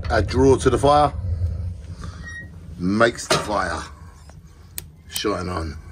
add draw to the fire, makes the fire shine on.